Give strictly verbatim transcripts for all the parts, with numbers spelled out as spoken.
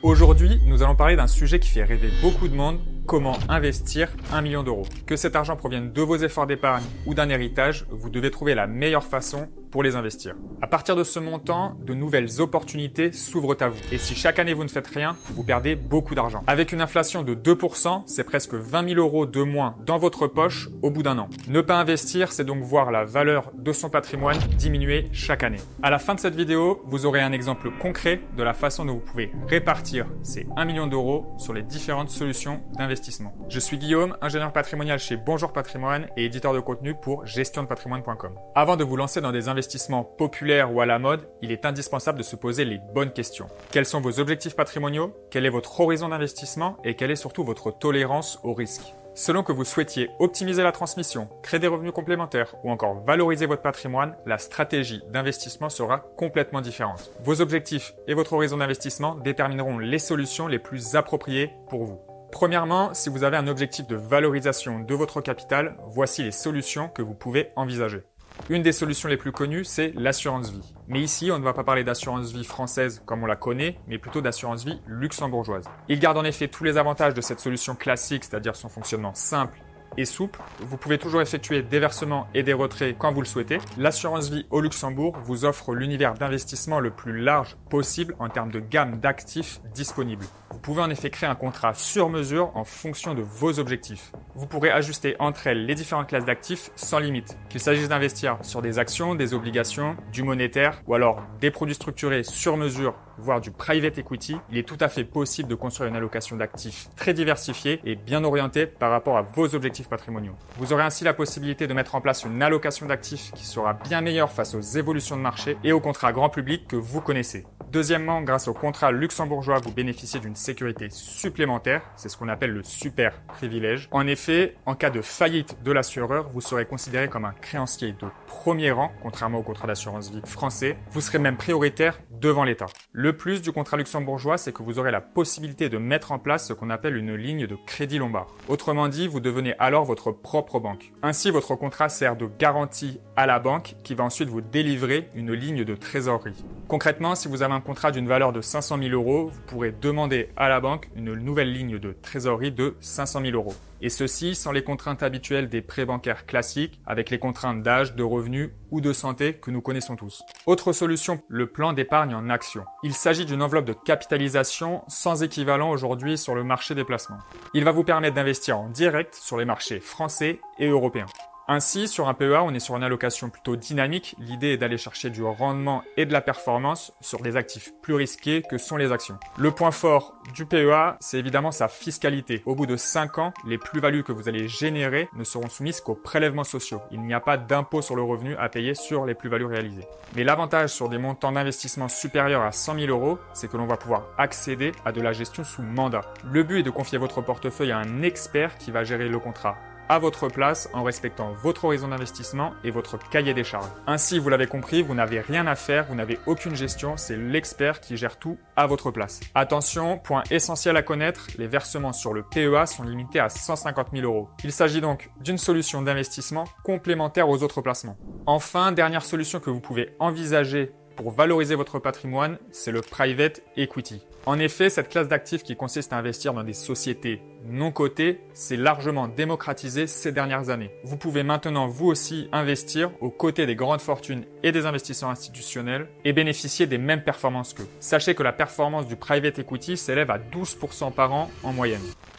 Aujourd'hui, nous allons parler d'un sujet qui fait rêver beaucoup de monde, comment investir un million d'euros. Que cet argent provienne de vos efforts d'épargne ou d'un héritage, vous devez trouver la meilleure façon pour les investir. À partir de ce montant, de nouvelles opportunités s'ouvrent à vous. Et si chaque année vous ne faites rien, vous perdez beaucoup d'argent. Avec une inflation de deux pour cent, c'est presque vingt mille euros de moins dans votre poche au bout d'un an. Ne pas investir, c'est donc voir la valeur de son patrimoine diminuer chaque année. À la fin de cette vidéo, vous aurez un exemple concret de la façon dont vous pouvez répartir ces un million d'euros sur les différentes solutions d'investissement. Je suis Guillaume, ingénieur patrimonial chez Bonjour Patrimoine et éditeur de contenu pour gestion de patrimoine point com. Avant de vous lancer dans des investissements populaires ou à la mode, il est indispensable de se poser les bonnes questions. Quels sont vos objectifs patrimoniaux? Quel est votre horizon d'investissement? Et quelle est surtout votre tolérance au risque? Selon que vous souhaitiez optimiser la transmission, créer des revenus complémentaires ou encore valoriser votre patrimoine, la stratégie d'investissement sera complètement différente. Vos objectifs et votre horizon d'investissement détermineront les solutions les plus appropriées pour vous. Premièrement, si vous avez un objectif de valorisation de votre capital, voici les solutions que vous pouvez envisager. Une des solutions les plus connues, c'est l'assurance vie. Mais ici, on ne va pas parler d'assurance vie française comme on la connaît, mais plutôt d'assurance vie luxembourgeoise. Il garde en effet tous les avantages de cette solution classique, c'est-à-dire son fonctionnement simple et souple. Vous pouvez toujours effectuer des versements et des retraits quand vous le souhaitez. L'assurance vie au Luxembourg vous offre l'univers d'investissement le plus large possible en termes de gamme d'actifs disponibles. Vous pouvez en effet créer un contrat sur mesure en fonction de vos objectifs. Vous pourrez ajuster entre elles les différentes classes d'actifs sans limite. Qu'il s'agisse d'investir sur des actions, des obligations, du monétaire ou alors des produits structurés sur mesure, voire du private equity, il est tout à fait possible de construire une allocation d'actifs très diversifiée et bien orientée par rapport à vos objectifs patrimoniaux. Vous aurez ainsi la possibilité de mettre en place une allocation d'actifs qui sera bien meilleure face aux évolutions de marché et aux contrats grand public que vous connaissez. Deuxièmement, grâce au contrat luxembourgeois, vous bénéficiez d'une sécurité supplémentaire, c'est ce qu'on appelle le super privilège. En effet, en cas de faillite de l'assureur, vous serez considéré comme un créancier de premier rang, contrairement au contrat d'assurance vie français. Vous serez même prioritaire devant l'État. Le plus du contrat luxembourgeois, c'est que vous aurez la possibilité de mettre en place ce qu'on appelle une ligne de crédit lombard. Autrement dit, vous devenez alors votre propre banque. Ainsi, votre contrat sert de garantie à la banque qui va ensuite vous délivrer une ligne de trésorerie. Concrètement, si vous avez un contrat d'une valeur de cinq cent mille euros, vous pourrez demander à la banque une nouvelle ligne de trésorerie de cinq cent mille euros. Et ceci sans les contraintes habituelles des prêts bancaires classiques, avec les contraintes d'âge, de revenus ou de santé que nous connaissons tous. Autre solution, le plan d'épargne en action. Il s'agit d'une enveloppe de capitalisation sans équivalent aujourd'hui sur le marché des placements. Il va vous permettre d'investir en direct sur les marchés français et européens. Ainsi, sur un P E A, on est sur une allocation plutôt dynamique. L'idée est d'aller chercher du rendement et de la performance sur des actifs plus risqués que sont les actions. Le point fort du P E A, c'est évidemment sa fiscalité. Au bout de cinq ans, les plus-values que vous allez générer ne seront soumises qu'aux prélèvements sociaux. Il n'y a pas d'impôt sur le revenu à payer sur les plus-values réalisées. Mais l'avantage sur des montants d'investissement supérieurs à cent mille euros, c'est que l'on va pouvoir accéder à de la gestion sous mandat. Le but est de confier votre portefeuille à un expert qui va gérer le contrat à votre place en respectant votre horizon d'investissement et votre cahier des charges. Ainsi, vous l'avez compris, vous n'avez rien à faire, vous n'avez aucune gestion, c'est l'expert qui gère tout à votre place. Attention, point essentiel à connaître, les versements sur le P E A sont limités à cent cinquante mille euros. Il s'agit donc d'une solution d'investissement complémentaire aux autres placements. Enfin, dernière solution que vous pouvez envisager pour valoriser votre patrimoine, c'est le private equity. En effet, cette classe d'actifs qui consiste à investir dans des sociétés non cotées s'est largement démocratisée ces dernières années. Vous pouvez maintenant vous aussi investir aux côtés des grandes fortunes et des investisseurs institutionnels et bénéficier des mêmes performances qu'eux. Sachez que la performance du private equity s'élève à douze pour cent par an en moyenne.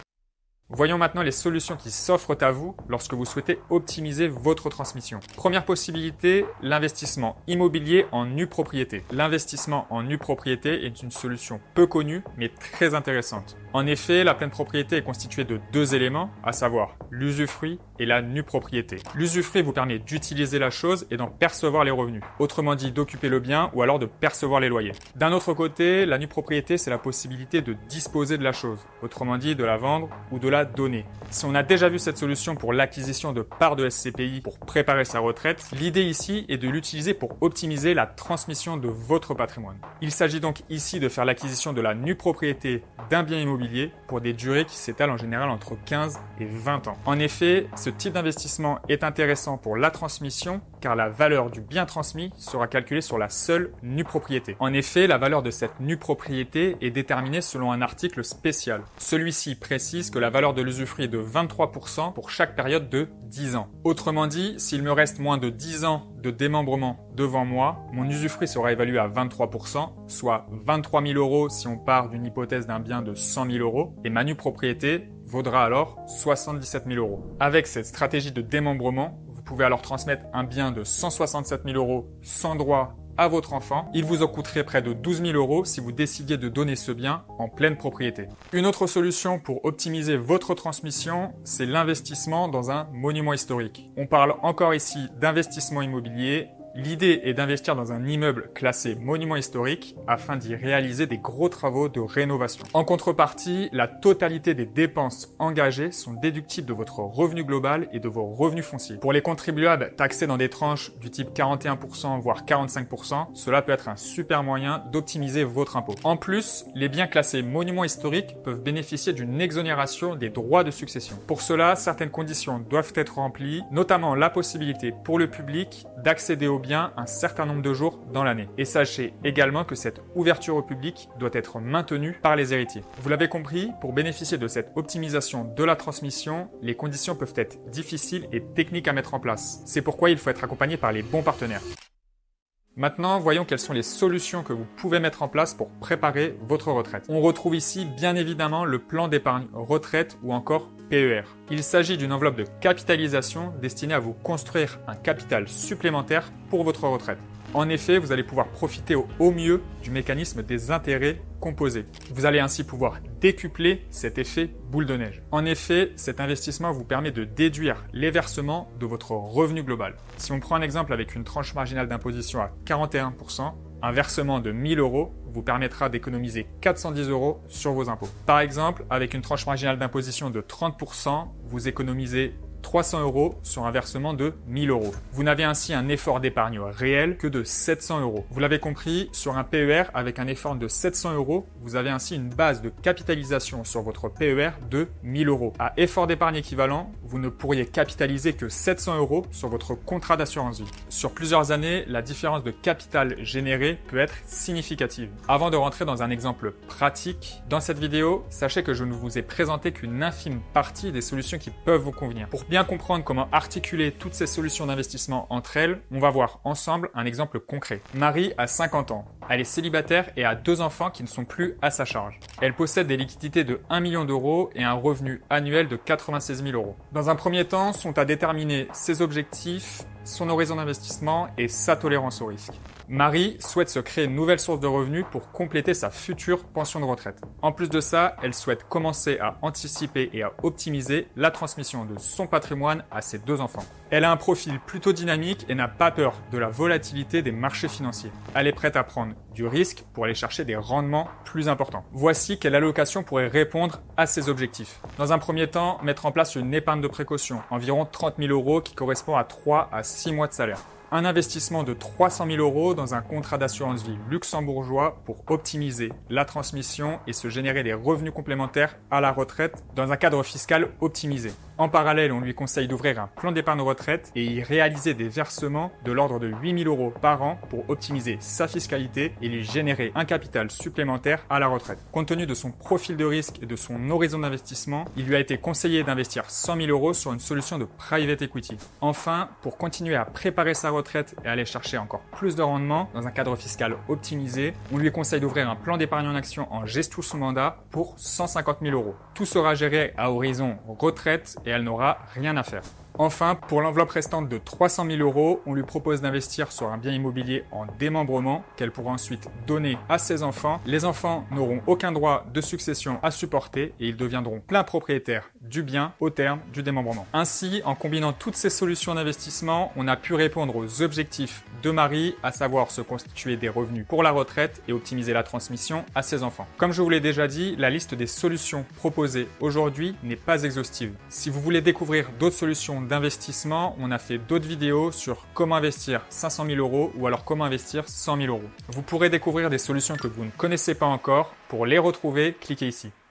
Voyons maintenant les solutions qui s'offrent à vous lorsque vous souhaitez optimiser votre transmission. Première possibilité, l'investissement immobilier en nue propriété. L'investissement en nue propriété est une solution peu connue mais très intéressante. En effet, la pleine propriété est constituée de deux éléments, à savoir l'usufruit et la nue propriété. L'usufruit vous permet d'utiliser la chose et d'en percevoir les revenus. Autrement dit, d'occuper le bien ou alors de percevoir les loyers. D'un autre côté, la nue propriété, c'est la possibilité de disposer de la chose. Autrement dit, de la vendre ou de la la donner. Si on a déjà vu cette solution pour l'acquisition de parts de S C P I pour préparer sa retraite, l'idée ici est de l'utiliser pour optimiser la transmission de votre patrimoine. Il s'agit donc ici de faire l'acquisition de la nue propriété d'un bien immobilier pour des durées qui s'étalent en général entre quinze et vingt ans. En effet, ce type d'investissement est intéressant pour la transmission car la valeur du bien transmis sera calculée sur la seule nue propriété. En effet, la valeur de cette nue propriété est déterminée selon un article spécial. Celui-ci précise que la valeur de l'usufruit est de vingt-trois pour cent pour chaque période de dix ans. Autrement dit, s'il me reste moins de dix ans de démembrement devant moi, mon usufruit sera évalué à vingt-trois pour cent, soit vingt-trois mille euros si on part d'une hypothèse d'un bien de cent mille euros, et ma nue propriété vaudra alors soixante-dix-sept mille euros. Avec cette stratégie de démembrement, vous pouvez alors transmettre un bien de cent soixante-sept mille euros sans droit à votre enfant. Il vous en coûterait près de douze mille euros si vous décidiez de donner ce bien en pleine propriété. Une autre solution pour optimiser votre transmission, c'est l'investissement dans un monument historique. On parle encore ici d'investissement immobilier. L'idée est d'investir dans un immeuble classé monument historique afin d'y réaliser des gros travaux de rénovation. En contrepartie, la totalité des dépenses engagées sont déductibles de votre revenu global et de vos revenus fonciers. Pour les contribuables taxés dans des tranches du type quarante et un pour cent voire quarante-cinq pour cent, cela peut être un super moyen d'optimiser votre impôt. En plus, les biens classés monuments historiques peuvent bénéficier d'une exonération des droits de succession. Pour cela, certaines conditions doivent être remplies, notamment la possibilité pour le public d'accéder aux bien un certain nombre de jours dans l'année. Et sachez également que cette ouverture au public doit être maintenue par les héritiers. Vous l'avez compris, pour bénéficier de cette optimisation de la transmission, les conditions peuvent être difficiles et techniques à mettre en place. C'est pourquoi il faut être accompagné par les bons partenaires. Maintenant, voyons quelles sont les solutions que vous pouvez mettre en place pour préparer votre retraite. On retrouve ici bien évidemment le plan d'épargne retraite ou encore P E R. Il s'agit d'une enveloppe de capitalisation destinée à vous construire un capital supplémentaire pour votre retraite. En effet, vous allez pouvoir profiter au, au mieux du mécanisme des intérêts composés. Vous allez ainsi pouvoir décupler cet effet boule de neige. En effet, cet investissement vous permet de déduire les versements de votre revenu global. Si on prend un exemple avec une tranche marginale d'imposition à quarante et un pour cent, un versement de mille euros vous permettra d'économiser quatre cent dix euros sur vos impôts. Par exemple, avec une tranche marginale d'imposition de trente pour cent, vous économisez trois cents euros sur un versement de mille euros. Vous n'avez ainsi un effort d'épargne réel que de sept cents euros. Vous l'avez compris, sur un P E R avec un effort de sept cents euros, vous avez ainsi une base de capitalisation sur votre P E R de mille euros. À effort d'épargne équivalent, vous ne pourriez capitaliser que sept cents euros sur votre contrat d'assurance vie. Sur plusieurs années, la différence de capital généré peut être significative. Avant de rentrer dans un exemple pratique, dans cette vidéo, sachez que je ne vous ai présenté qu'une infime partie des solutions qui peuvent vous convenir. Pour bien comprendre comment articuler toutes ces solutions d'investissement entre elles, on va voir ensemble un exemple concret. Marie a cinquante ans. Elle est célibataire et a deux enfants qui ne sont plus à sa charge. Elle possède des liquidités de un million d'euros et un revenu annuel de quatre-vingt-seize mille euros. Dans un premier temps, sont à déterminer ses objectifs, son horizon d'investissement et sa tolérance au risque. Marie souhaite se créer une nouvelle source de revenus pour compléter sa future pension de retraite. En plus de ça, elle souhaite commencer à anticiper et à optimiser la transmission de son patrimoine à ses deux enfants. Elle a un profil plutôt dynamique et n'a pas peur de la volatilité des marchés financiers. Elle est prête à prendre du risque pour aller chercher des rendements plus importants. Voici quelle allocation pourrait répondre à ses objectifs. Dans un premier temps, mettre en place une épargne de précaution, environ trente mille euros qui correspond à trois à six mois de salaire. Un investissement de trois cent mille euros dans un contrat d'assurance vie luxembourgeois pour optimiser la transmission et se générer des revenus complémentaires à la retraite dans un cadre fiscal optimisé. En parallèle, on lui conseille d'ouvrir un plan d'épargne retraite et y réaliser des versements de l'ordre de huit mille euros par an pour optimiser sa fiscalité et lui générer un capital supplémentaire à la retraite. Compte tenu de son profil de risque et de son horizon d'investissement, il lui a été conseillé d'investir cent mille euros sur une solution de private equity. Enfin, pour continuer à préparer sa retraite et aller chercher encore plus de rendement dans un cadre fiscal optimisé, on lui conseille d'ouvrir un plan d'épargne en action en gestion sous mandat pour cent cinquante mille euros. Tout sera géré à horizon retraite et elle n'aura rien à faire. Enfin, pour l'enveloppe restante de trois cent mille euros, on lui propose d'investir sur un bien immobilier en démembrement qu'elle pourra ensuite donner à ses enfants. Les enfants n'auront aucun droit de succession à supporter et ils deviendront plein propriétaires du bien au terme du démembrement. Ainsi, en combinant toutes ces solutions d'investissement, on a pu répondre aux objectifs de Marie, à savoir se constituer des revenus pour la retraite et optimiser la transmission à ses enfants. Comme je vous l'ai déjà dit, la liste des solutions proposées aujourd'hui n'est pas exhaustive. Si vous voulez découvrir d'autres solutions d'investissement, on a fait d'autres vidéos sur comment investir cinq cent mille euros ou alors comment investir cent mille euros. Vous pourrez découvrir des solutions que vous ne connaissez pas encore. Pour les retrouver, cliquez ici.